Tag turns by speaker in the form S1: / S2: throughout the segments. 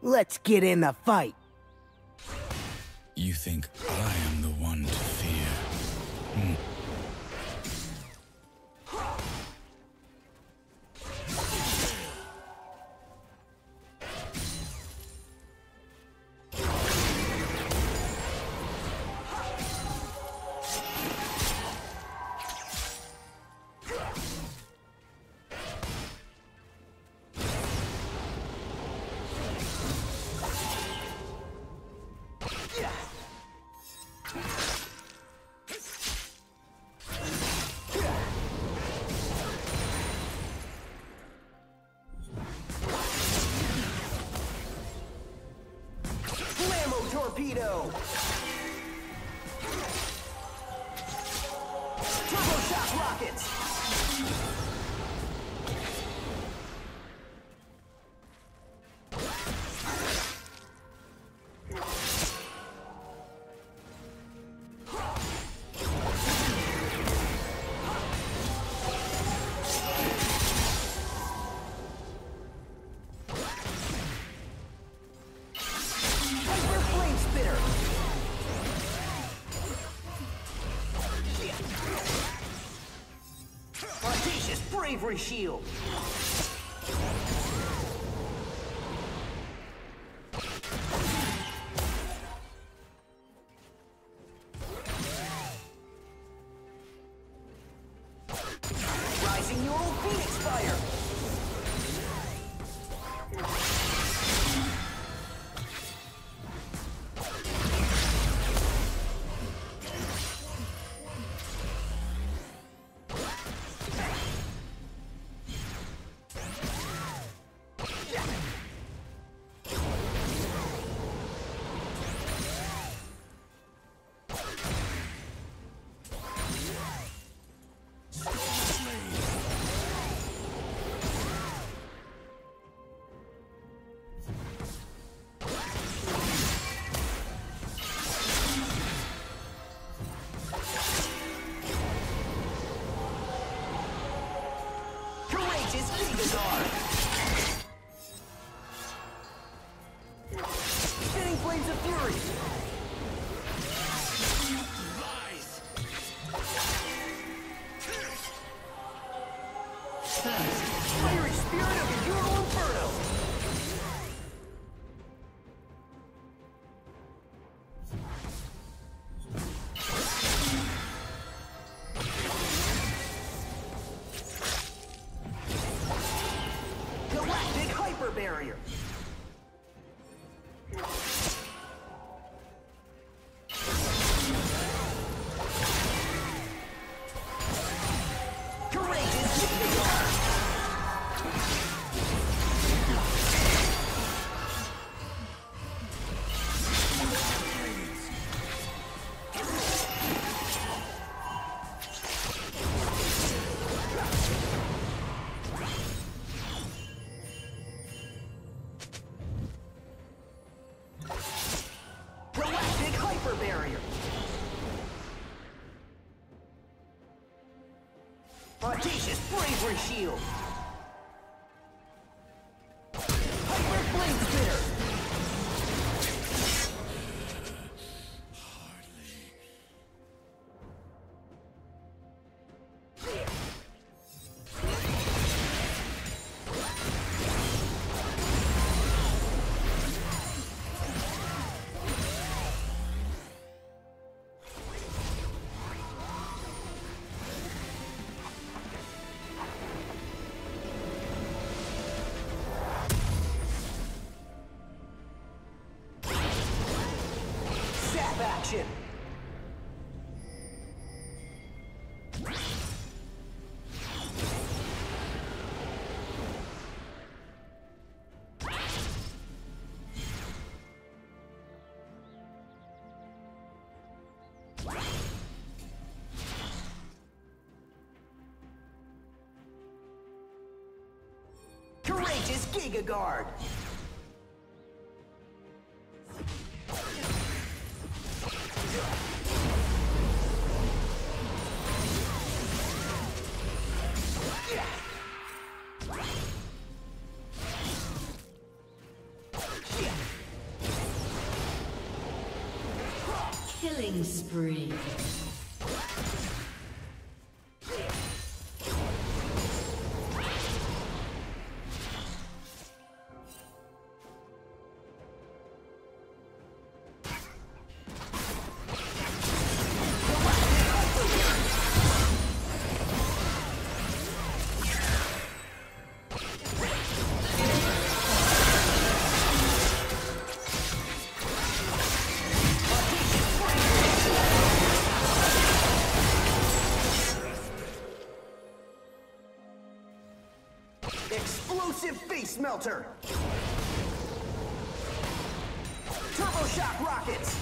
S1: Let's get in the fight.
S2: You think I am the one to fear?
S1: Torpedo! Turbo shock rockets! Bravery shield. Rising neural phoenix fire. Spinning flames of fury. Fiery spirit of the Euro Inferno. Galactic hyper barrier. Barrier. Audacious bravery shield. Hyper flame spitter. Action. Courageous Giga Guard. Yeah.
S3: Killing spree.
S1: Explosive face melter. Turbo shock rockets.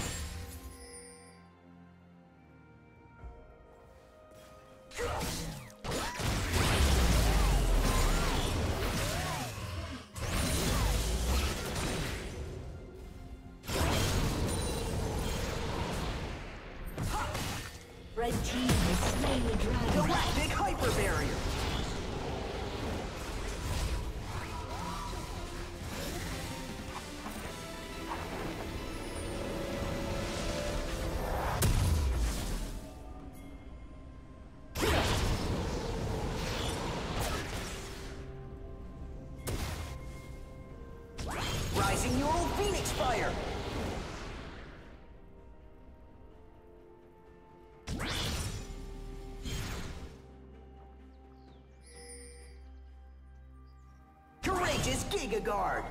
S3: Red team has slain the dragon.
S1: Galactic hyper barrier. Rising Yone Phoenix Fire. Courageous Giga Guard.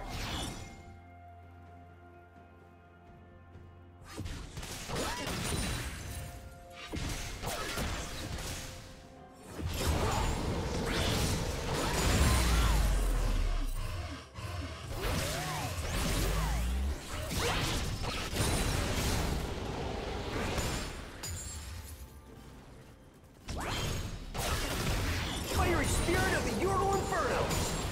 S1: Fiery Spirit of the Ural Inferno.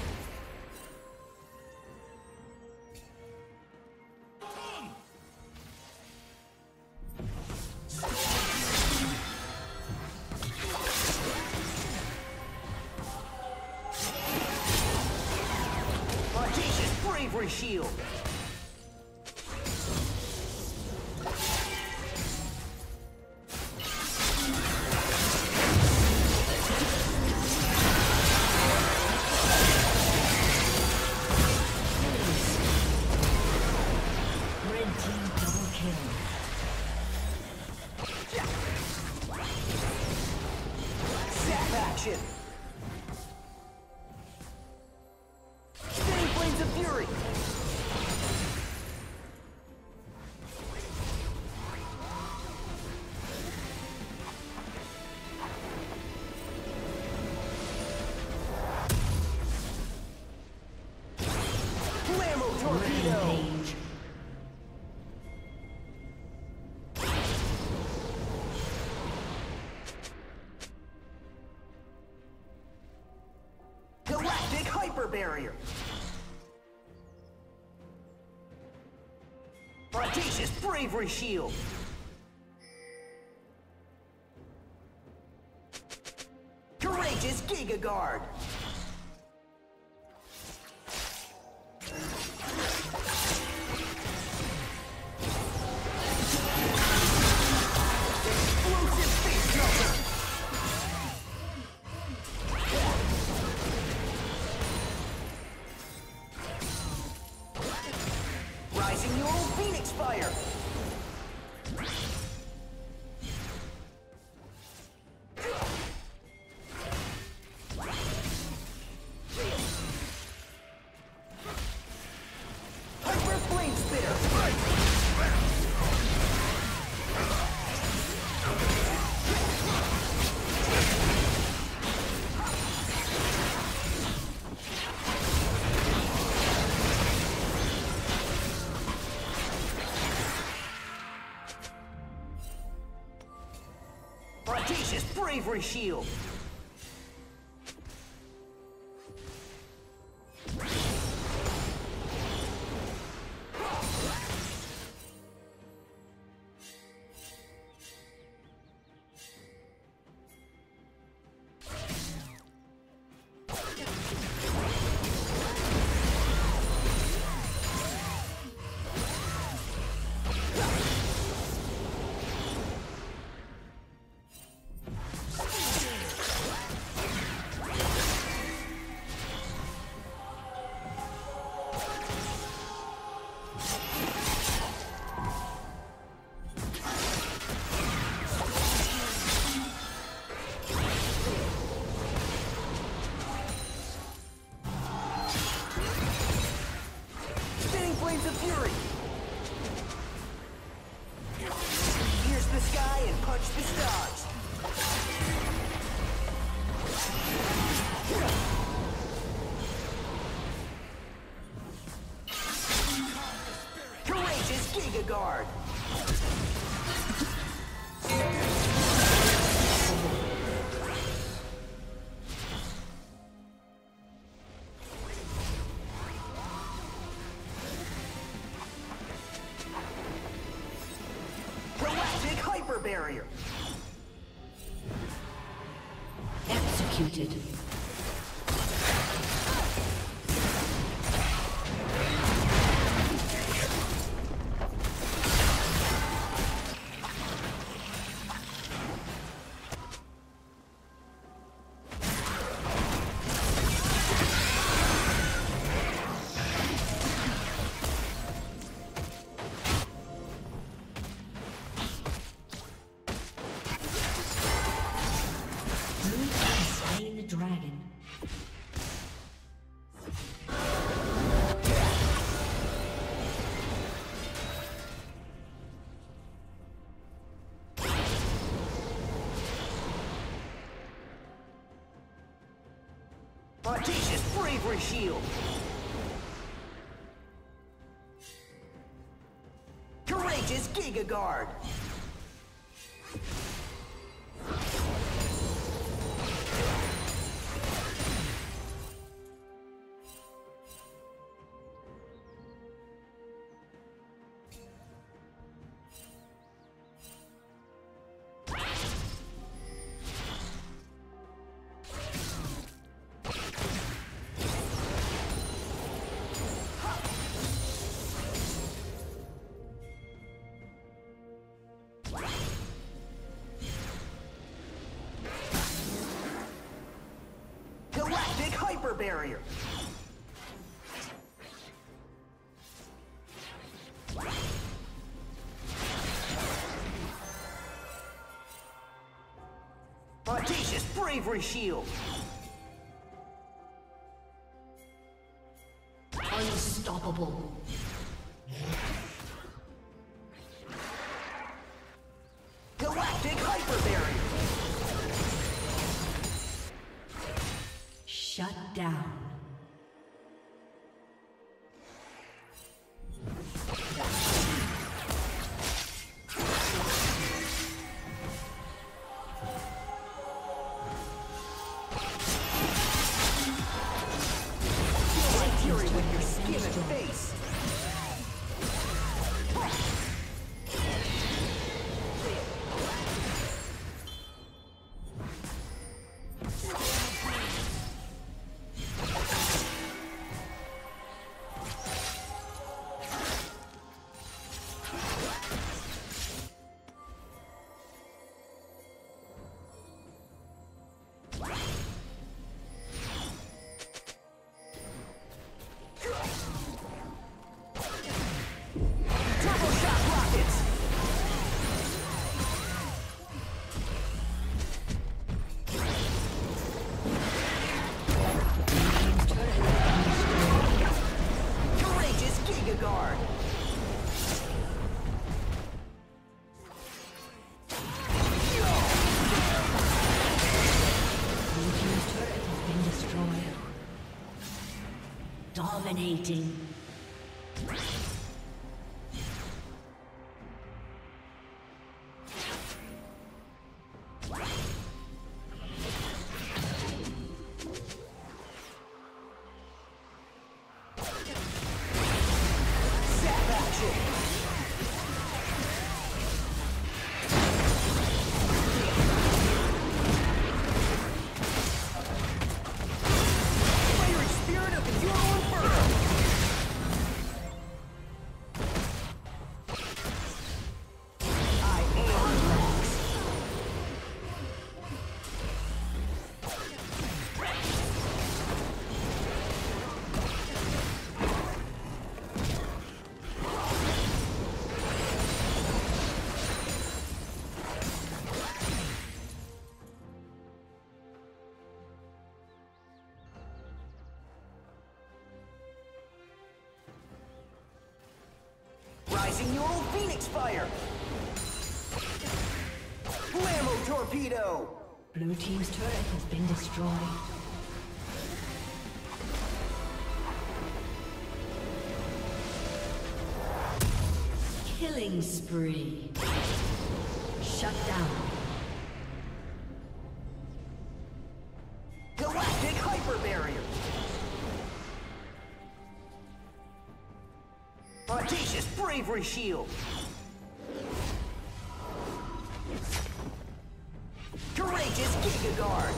S1: Audacious Bravery Shield.
S3: Red team double kill.
S1: Zap action. Spinning Flames of Fury. Blammo Torpedo.
S3: Rampage.
S1: Galactic Hyper Barrier. Audacious Bravery Shield. Courageous Giga Guard. Explosive Face Melter. Rising Ural Phoenix Fire. Hyper Flame Spitter. Audacious Bravery Shield. flames of fury! Pierce the sky and punch the stars! Courageous Giga Guard! Galactic Hyper Barrier!
S3: Executed.
S1: Audacious Bravery Shield! Courageous Giga Guard! Galactic Hyper Barrier! Audacious Bravery Shield!
S3: Unstoppable.
S1: Galactic Hyper Barrier!
S3: Shut down.
S1: Fury with your skin and face!
S3: Dominating.
S1: Neutralizing your old Phoenix Fire! Blammo Torpedo!
S3: Blue team's turret has been destroyed. Killing spree. Shut down.
S1: Galactic Hyper Barrier! Audacious Bravery Shield! Courageous Giga Guard!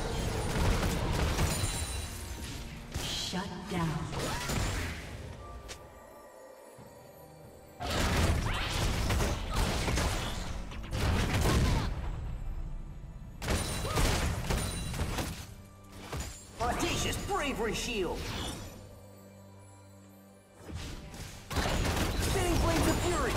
S3: Shut down.
S1: Audacious Bravery Shield! Spinning Flames of Fury!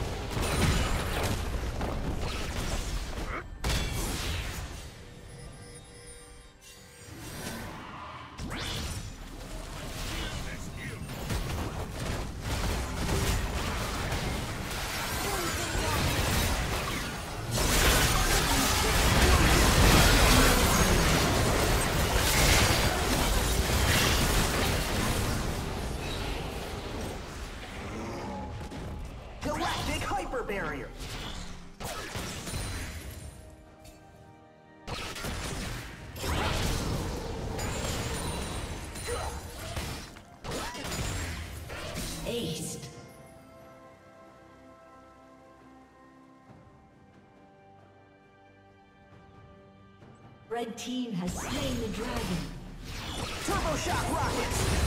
S1: Galactic Hyper Barrier!
S3: Aced. Red team has slain the dragon.
S1: Turbo Shock Rockets!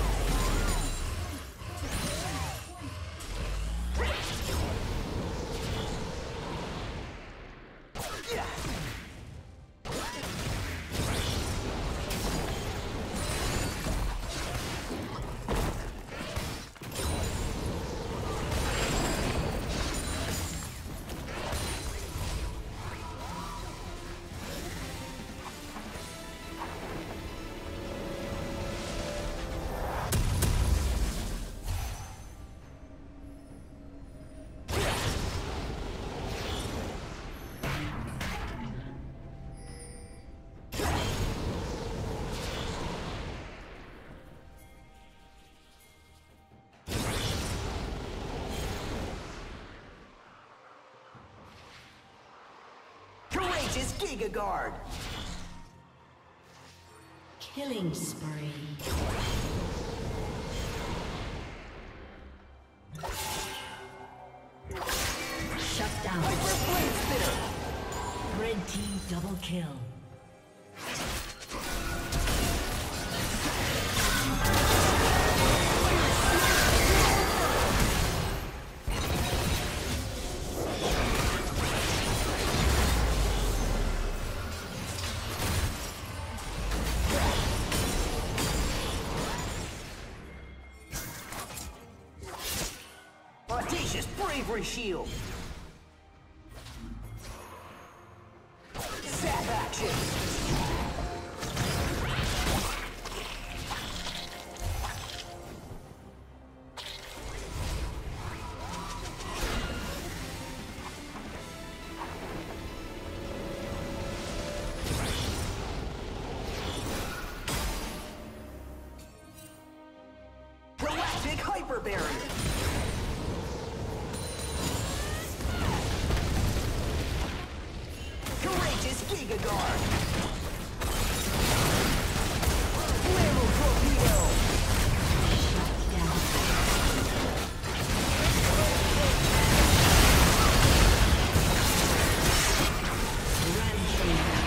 S1: Courageous Giga Guard!
S3: Killing spree. Shut down.
S1: Hyper Flame Spitter!
S3: Red team double kill.
S1: Audacious Bravery Shield! Zap Action! Galactic Hyper Barrier! Courageous Giga Guard! Blammo Torpedo!
S3: Shut down. Rampage.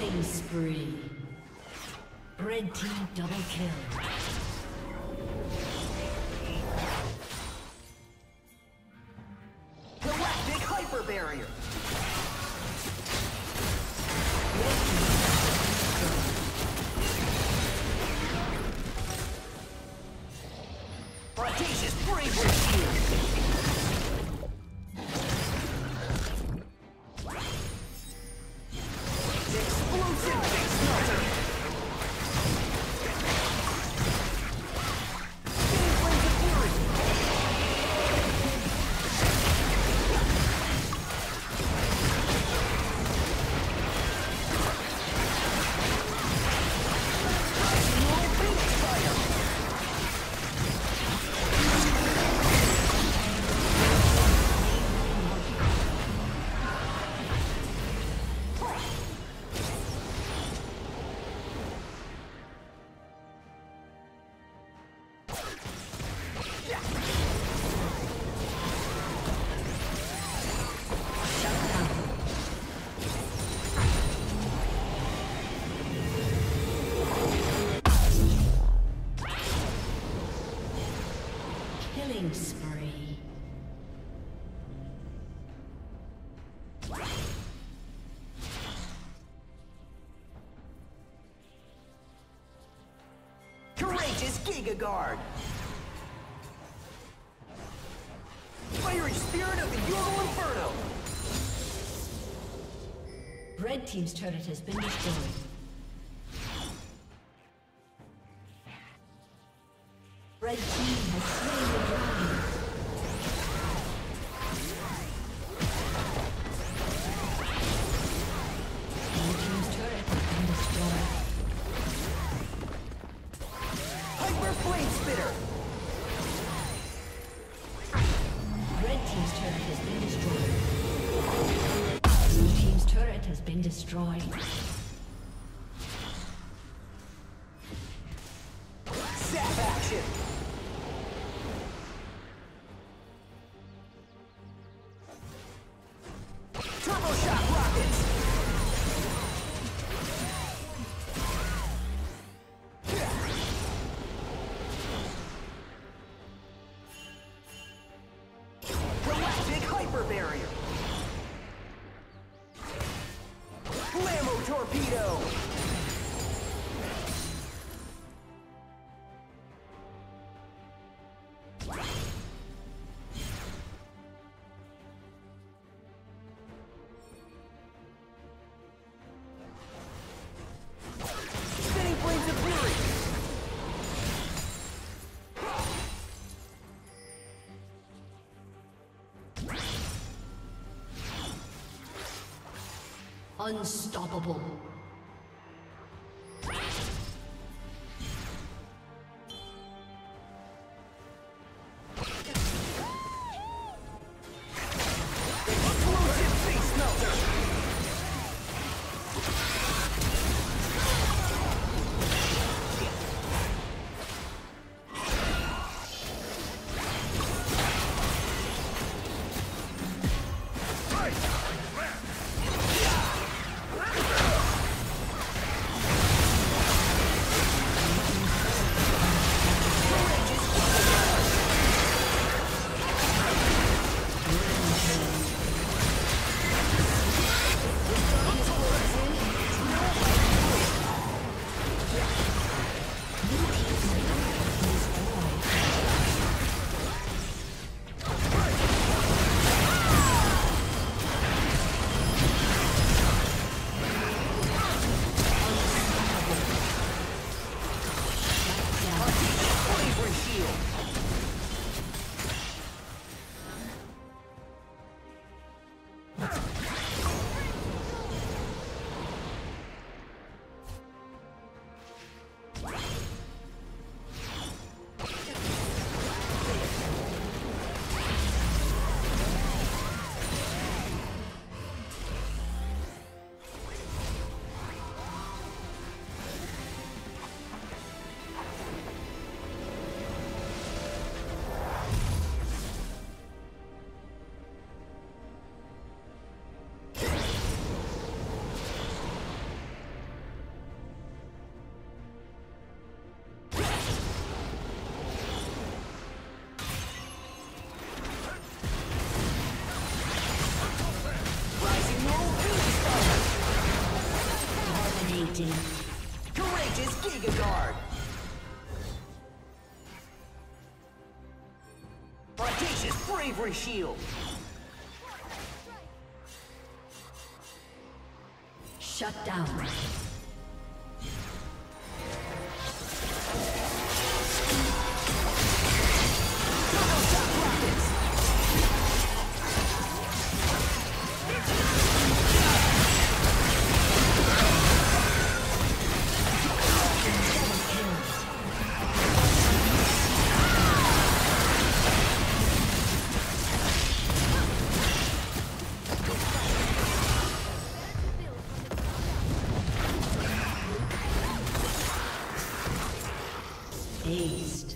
S3: Killing spree. Red team double kill.
S1: Galactic hyper barrier. Audacious bravery shield. Explosive face melter. Spinning flames of fury. Roll Phoenix fire.
S3: Killing spree.
S1: Courageous Giga Guard. Fiery spirit of the Ural Inferno.
S3: Red team's turret has been destroyed. Red team has slain the dragon. Red team's turret has been destroyed.
S1: Hyper Flame Spitter.
S3: Red team's turret has been destroyed. Blue team's turret has been destroyed.
S1: Zap action. Turbo Shock rockets. Galactic hyper barrier. Blammo torpedo. Spinning flames of fury.
S3: Unstoppable.
S1: Explosive face melter.
S3: Dominating.
S1: Courageous Giga Guard. Audacious Bravery Shield.
S3: Shut down. Aced.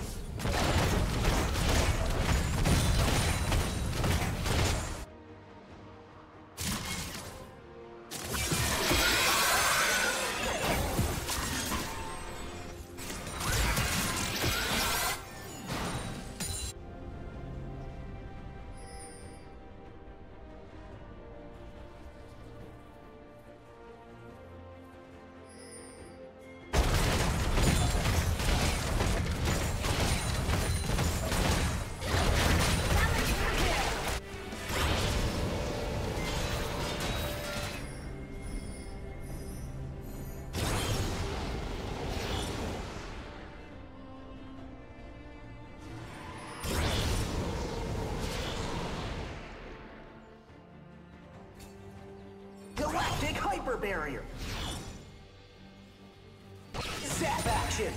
S1: Galactic Hyper Barrier. Zap action.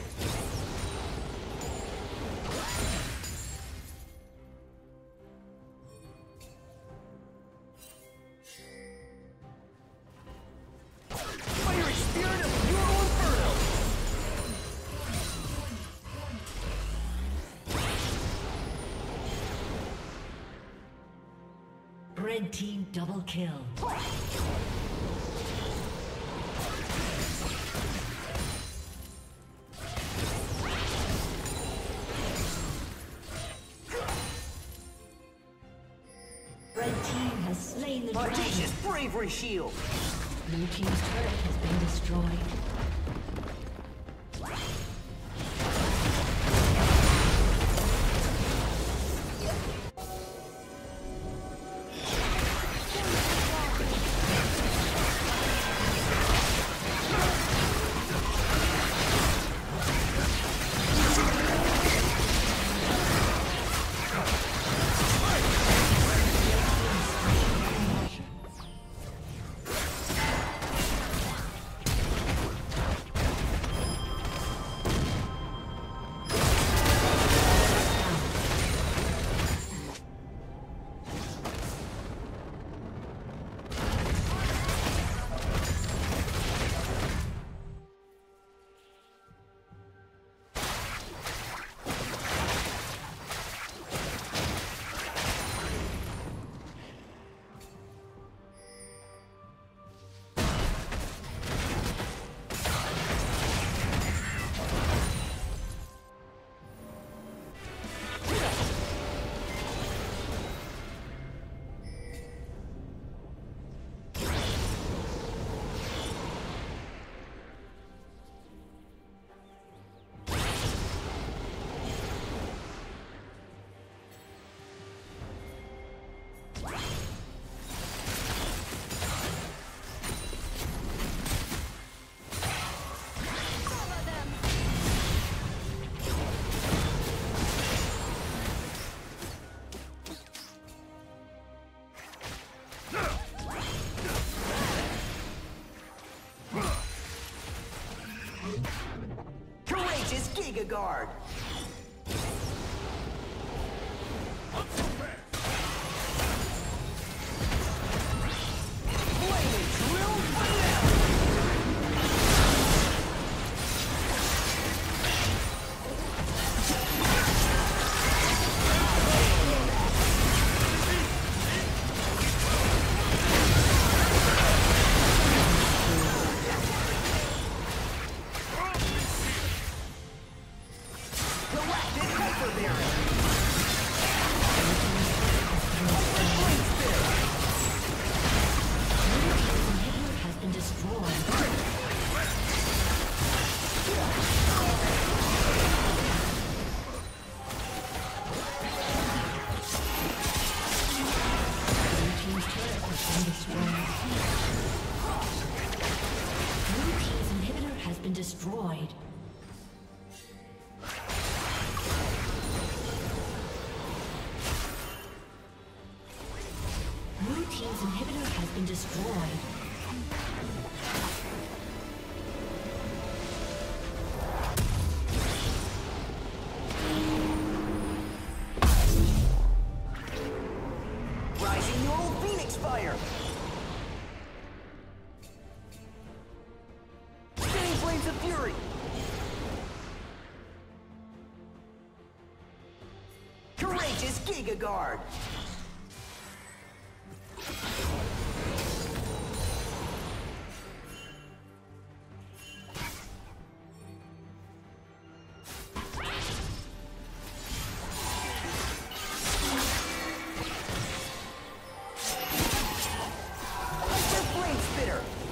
S1: Fiery Spirit of the Euro Inferno.
S3: Red team double kill. Red team has slain the dragon.
S1: Audacious Bravery Shield.
S3: Blue team's turret has been destroyed.
S1: Courageous Giga Guard. Flaming Drill Finale.
S3: been destroyed. Blue team's inhibitor has been destroyed. Blue team's inhibitor has been destroyed.
S1: Fire! Spinning flames of fury! Courageous Giga Guard! Spitter!